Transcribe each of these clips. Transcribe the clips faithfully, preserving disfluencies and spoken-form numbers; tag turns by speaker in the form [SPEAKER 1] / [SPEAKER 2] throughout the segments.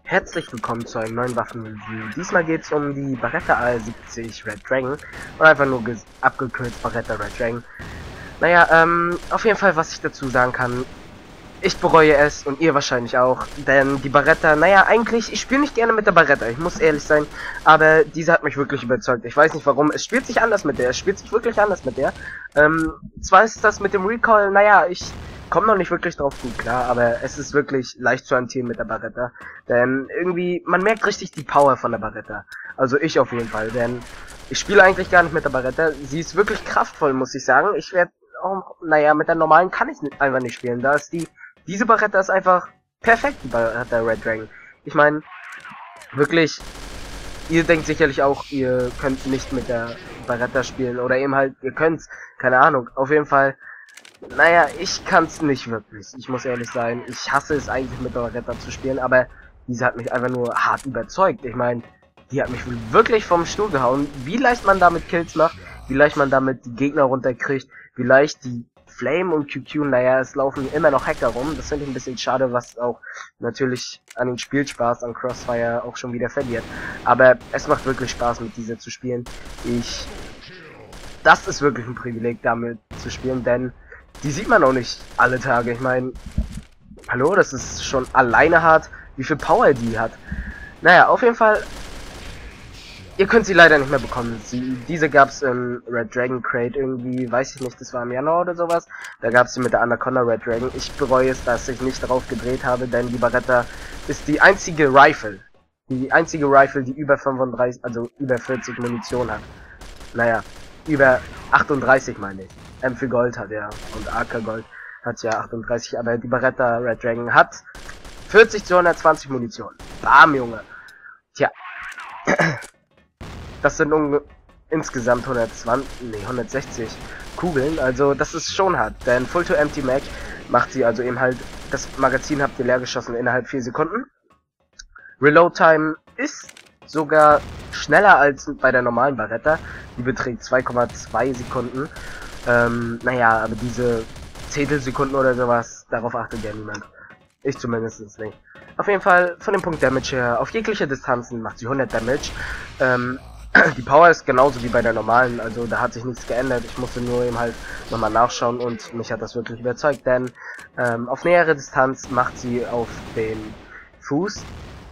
[SPEAKER 1] Herzlich willkommen zu einem neuen Waffenreview. Diesmal geht es um die Beretta A siebzig Red Dragon. Oder einfach nur abgekürzt Beretta Red Dragon. Naja, ähm, auf jeden Fall, was ich dazu sagen kann. Ich bereue es und ihr wahrscheinlich auch. Denn die Beretta, naja, eigentlich, ich spiele nicht gerne mit der Beretta, ich muss ehrlich sein. Aber diese hat mich wirklich überzeugt. Ich weiß nicht warum. Es spielt sich anders mit der. Es spielt sich wirklich anders mit der. Ähm, zwar ist das mit dem Recoil, naja, ich komme noch nicht wirklich drauf gut klar, aber es ist wirklich leicht zu hantieren mit der Beretta. Denn irgendwie, man merkt richtig die Power von der Beretta. Also ich auf jeden Fall, denn ich spiele eigentlich gar nicht mit der Beretta. Sie ist wirklich kraftvoll, muss ich sagen. Ich werde auch, naja, mit der normalen kann ich nicht, einfach nicht spielen. Da ist die, diese Beretta ist einfach perfekt, die Beretta Red Dragon. Ich meine, wirklich, ihr denkt sicherlich auch, ihr könnt nicht mit der Beretta spielen oder eben halt, ihr könnt's, keine Ahnung. Auf jeden Fall, naja, ich kann's nicht wirklich. Ich muss ehrlich sein, ich hasse es eigentlich mit der Beretta zu spielen, aber diese hat mich einfach nur hart überzeugt. Ich meine, die hat mich wirklich vom Stuhl gehauen. Wie leicht man damit Kills macht, wie leicht man damit die Gegner runterkriegt, wie leicht die Flame und Q Q, naja, es laufen immer noch Hacker rum. Das finde ich ein bisschen schade, was auch natürlich an den Spielspaß, an Crossfire auch schon wieder verliert. Aber es macht wirklich Spaß, mit dieser zu spielen. Ich, das ist wirklich ein Privileg, damit zu spielen, denn die sieht man auch nicht alle Tage. Ich meine, hallo, das ist schon alleine hart, wie viel Power die hat. Naja, auf jeden Fall, ihr könnt sie leider nicht mehr bekommen. Sie, diese gab's im Red Dragon Crate irgendwie, weiß ich nicht, das war im Januar oder sowas. Da gab's sie mit der Anaconda Red Dragon. Ich bereue es, dass ich nicht drauf gedreht habe, denn die Beretta ist die einzige Rifle. Die einzige Rifle, die über fünfunddreißig, also über vierzig Munition hat. Naja, über achtunddreißig meine ich. M für Gold hat er und A K Gold hat ja achtunddreißig, aber die Beretta Red Dragon hat vierzig zu hundertzwanzig Munition. Bam, Junge. Tja. Das sind insgesamt hundertzwanzig, nee, hundertsechzig Kugeln, also das ist schon hart, denn Full to Empty Mag macht sie also eben halt, das Magazin habt ihr leer geschossen innerhalb vier Sekunden. Reload Time ist sogar schneller als bei der normalen Beretta, die beträgt zwei Komma zwei Sekunden. Ähm, naja, aber diese Zehntelsekunden oder sowas, darauf achtet ja niemand. Ich zumindest nicht. Auf jeden Fall, von dem Punkt Damage her, auf jegliche Distanzen macht sie hundert Damage. Ähm, die Power ist genauso wie bei der normalen, also da hat sich nichts geändert. Ich musste nur eben halt nochmal nachschauen und mich hat das wirklich überzeugt, denn ähm, auf nähere Distanz macht sie auf den Fuß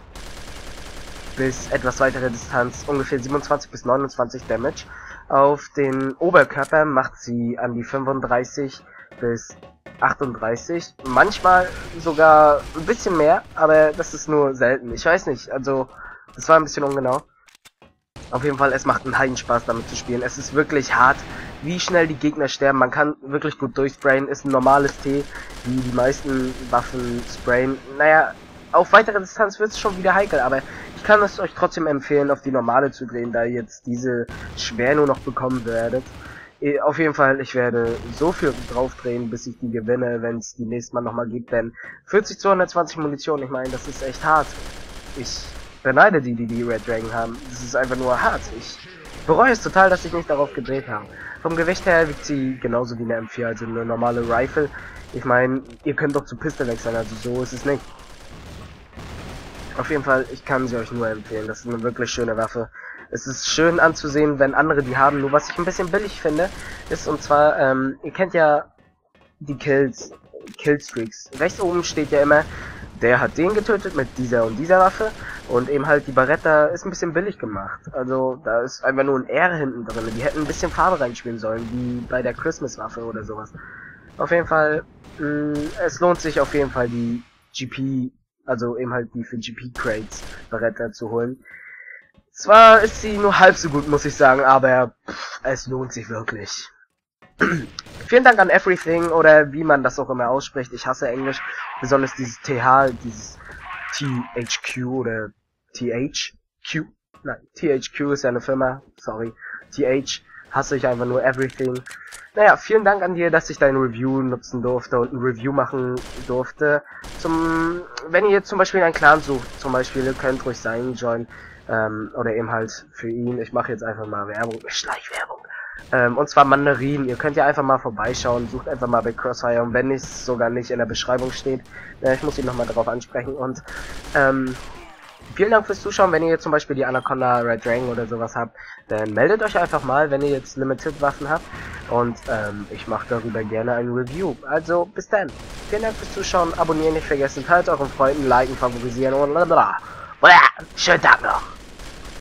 [SPEAKER 1] bis etwas weitere Distanz ungefähr siebenundzwanzig bis neunundzwanzig Damage. Auf den Oberkörper macht sie an die fünfunddreißig bis achtunddreißig, manchmal sogar ein bisschen mehr, aber das ist nur selten. Ich weiß nicht, also das war ein bisschen ungenau. Auf jeden Fall, es macht einen Heidenspaß damit zu spielen. Es ist wirklich hart, wie schnell die Gegner sterben. Man kann wirklich gut durchsprayen, ist ein normales T, wie die meisten Waffen sprayen. Naja, auf weitere Distanz wird es schon wieder heikel, aber ich kann es euch trotzdem empfehlen, auf die normale zu drehen, da ihr jetzt diese schwer nur noch bekommen werdet. Auf jeden Fall, ich werde so viel drauf drehen, bis ich die gewinne, wenn es die nächste Mal nochmal gibt, denn vierzig zu hundertzwanzig Munition, ich meine, das ist echt hart. Ich beneide die, die die Red Dragon haben. Das ist einfach nur hart. Ich bereue es total, dass ich nicht darauf gedreht habe. Vom Gewicht her wiegt sie genauso wie eine M vier, also eine normale Rifle. Ich meine, ihr könnt doch zu Pistol wechseln, also so ist es nicht. Auf jeden Fall, ich kann sie euch nur empfehlen. Das ist eine wirklich schöne Waffe. Es ist schön anzusehen, wenn andere die haben. Nur was ich ein bisschen billig finde, ist und zwar, ähm, ihr kennt ja die Kills, Killstreaks. Rechts oben steht ja immer, der hat den getötet mit dieser und dieser Waffe. Und eben halt die Beretta ist ein bisschen billig gemacht. Also da ist einfach nur ein R hinten drin. Die hätten ein bisschen Farbe reinspielen sollen, wie bei der Christmas-Waffe oder sowas. Auf jeden Fall, mh, es lohnt sich auf jeden Fall die G P, also eben halt die für G P-Crates Beretta zu holen. Zwar ist sie nur halb so gut, muss ich sagen, aber pff, es lohnt sich wirklich. Vielen Dank an Everything, oder wie man das auch immer ausspricht. Ich hasse Englisch, besonders dieses T H, dieses T H Q oder T H Q. Nein, T H Q ist ja eine Firma, sorry. T H hasse ich einfach nur Everything. Naja, vielen Dank an dir, dass ich dein Review nutzen durfte und ein Review machen durfte. Zum, wenn ihr zum Beispiel einen Clan sucht, zum Beispiel, ihr könnt ruhig sein, join. Ähm, oder eben halt für ihn, ich mache jetzt einfach mal Werbung, Schleichwerbung. Ähm, und zwar Mandarin, ihr könnt ja einfach mal vorbeischauen, sucht einfach mal bei Crossfire, und wenn es sogar nicht in der Beschreibung steht, äh, ich muss ihn nochmal darauf ansprechen. Und ähm, Vielen Dank fürs Zuschauen. Wenn ihr jetzt zum Beispiel die Anaconda Red Dragon oder sowas habt, dann meldet euch einfach mal, wenn ihr jetzt Limited Waffen habt. Und ähm, ich mache darüber gerne ein Review. Also bis dann. Vielen Dank fürs Zuschauen. Abonnieren nicht vergessen. Teilt euren Freunden, liken, favorisieren und blablabla. Schönen Tag noch.